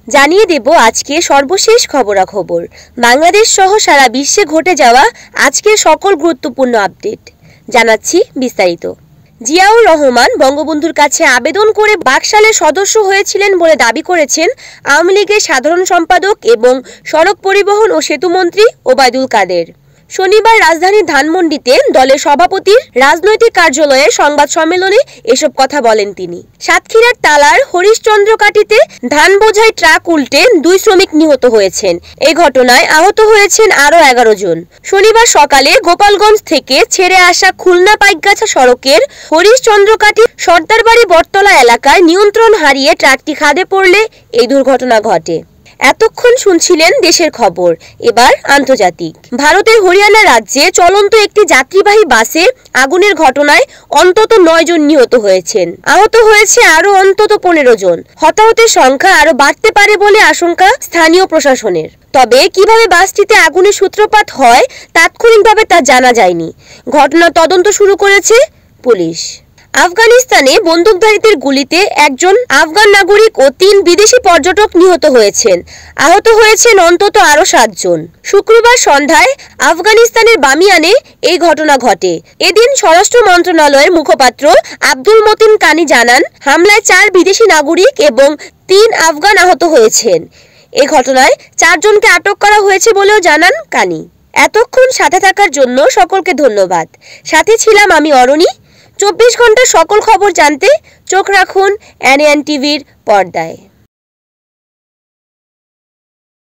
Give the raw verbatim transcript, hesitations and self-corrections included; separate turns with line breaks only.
জানিয়ে দেব আজকে সর্বশেষ খবরাখবর, বাংলাদেশ সহ সারা বিশ্বে ঘটে যাওয়া আজকের সকল গুরুত্বপূর্ণ আপডেট জানাচ্ছি বিস্তারিত। জিয়াউর রহমান বঙ্গবন্ধুর কাছে আবেদন করে বাকশালের সদস্য হয়েছিলেন বলে দাবি করেছেন আওয়ামী লীগের সাধারণ সম্পাদক এবং সড়ক পরিবহন ও সেতুমন্ত্রী ওবায়দুল কাদের। শনিবার রাজধানীর ধানমন্ডিতে দলের সভাপতির রাজনৈতিক কার্যালয়ে সংবাদ সম্মেলনে এসব কথা বলেন তিনি। সাতক্ষীরার তালার হরিশচন্দ্রকাঠিতে ধান বোঝাই ট্রাক উল্টে দুই শ্রমিক নিহত হয়েছেন। এই ঘটনায় আহত হয়েছেন আরও এগারো জন। শনিবার সকালে গোপালগঞ্জ থেকে ছেড়ে আসা খুলনা পাইকগাছা সড়কের হরিশচন্দ্রকাঠি সর্দারবাড়ি বটতলা এলাকায় নিয়ন্ত্রণ হারিয়ে ট্রাকটি খাদে পড়লে এই দুর্ঘটনা ঘটে। এতক্ষণ শুনছিলেন দেশের খবর, এবার আন্তর্জাতিক। ভারতের হরিয়ানা রাজ্যে চলন্ত একটি যাত্রীবাহী বাসে আগুনের ঘটনায় অন্তত নয় জন নিহত হয়েছেন। আহত হয়েছে আরো অন্তত পনেরো জন। হতাহতের সংখ্যা আরো বাড়তে পারে বলে আশঙ্কা স্থানীয় প্রশাসনের। তবে কিভাবে বাসটিতে আগুনের সূত্রপাত হয় তাৎক্ষণিকভাবে তা জানা যায়নি। ঘটনার তদন্ত শুরু করেছে পুলিশ। আফগানিস্তানে বন্দুকধারীদের গুলিতে একজন আফগান নাগরিক ও তিন বিদেশি পর্যটক নিহত হয়েছেন। আহত হয়েছেন অন্তত আরও সাতজন। শুক্রবার সন্ধ্যায় আফগানিস্তানের বামিয়ানে এই ঘটনা ঘটে। এদিন স্বরাষ্ট্র মন্ত্রণালয়ের মুখপাত্র আব্দুল মতিন কানি জানান, হামলায় চার বিদেশি নাগরিক এবং তিন আফগান আহত হয়েছেন। এ ঘটনায় চারজনকে আটক করা হয়েছে বলেও জানান কানি। এতক্ষণ সাথে থাকার জন্য সকলকে ধন্যবাদ। সাথে ছিলাম আমি অরণি। চব্বিশ ঘন্টার সকল খবর জানতে চোখ রাখুন এনএন টিভির পর্দায়।